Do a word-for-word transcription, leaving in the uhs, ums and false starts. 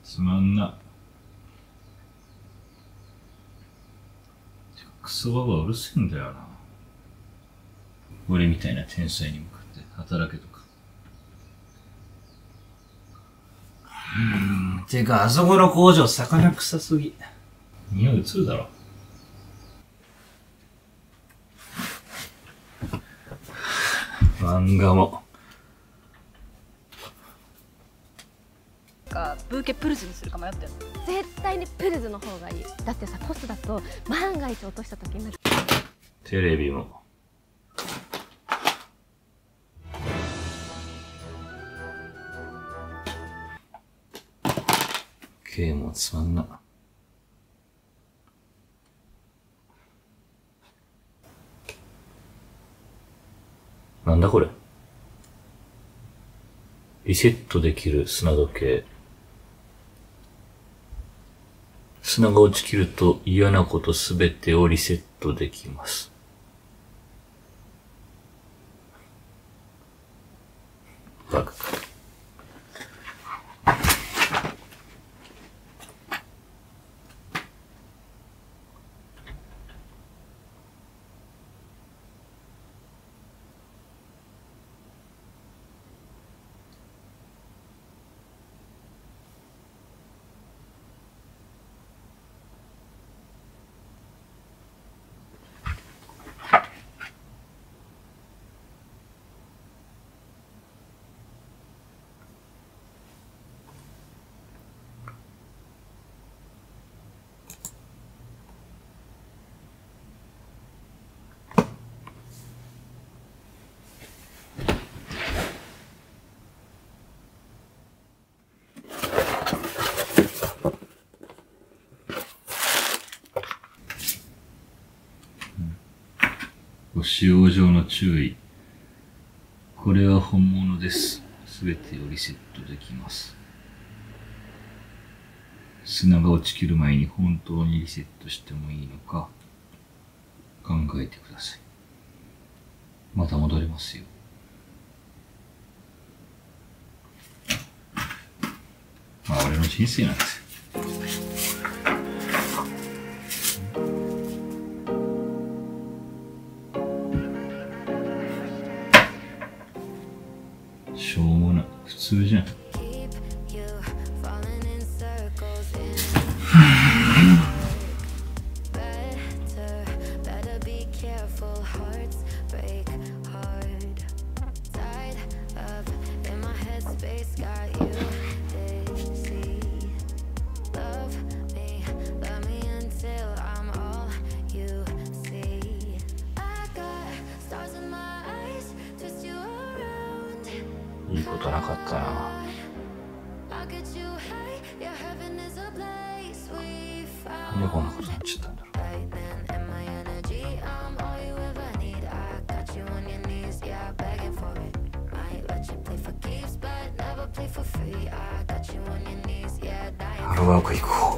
つまんな。クソババアうるせえんだよな。俺みたいな天才に向かって働けとか。うーん、てかあそこの工場魚臭すぎ。匂い移るだろ。漫画も。 かブーケプルズにするか迷ってる。 絶対にプルズの方がいい。だってさ、ポスだと万が一落とした時に。 テレビも。ゲームもつまんな。なんだこれ。リセットできる砂時計。砂が落ちきると嫌なことすべてをリセットできます。バカか。ご使用上の注意。これは本物です。すべてをリセットできます。砂が落ちきる前に本当にリセットしてもいいのか考えてください。また戻れますよ。まあ俺の人生なんですよ。しょうもない。普通じゃん。いいことなかったな。なんでこんなことになっちゃったんだろう。ハローワーク行こう。